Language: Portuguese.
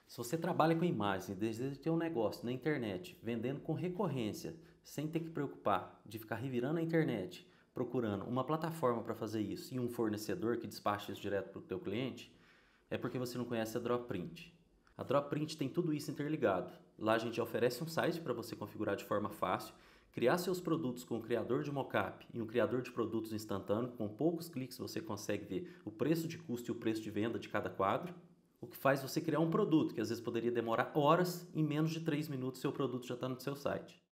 Se você trabalha com imagem e deseja ter um negócio na internet, vendendo com recorrência, sem ter que preocupar de ficar revirando a internet, procurando uma plataforma para fazer isso e um fornecedor que despache isso direto para o teu cliente, é porque você não conhece a Dropprint. A Dropprint tem tudo isso interligado. Lá a gente oferece um site para você configurar de forma fácil, criar seus produtos com o criador de mockup e um criador de produtos instantâneo. Com poucos cliques você consegue ver o preço de custo e o preço de venda de cada quadro. O que faz você criar um produto que às vezes poderia demorar horas, em menos de 3 minutos seu produto já está no seu site.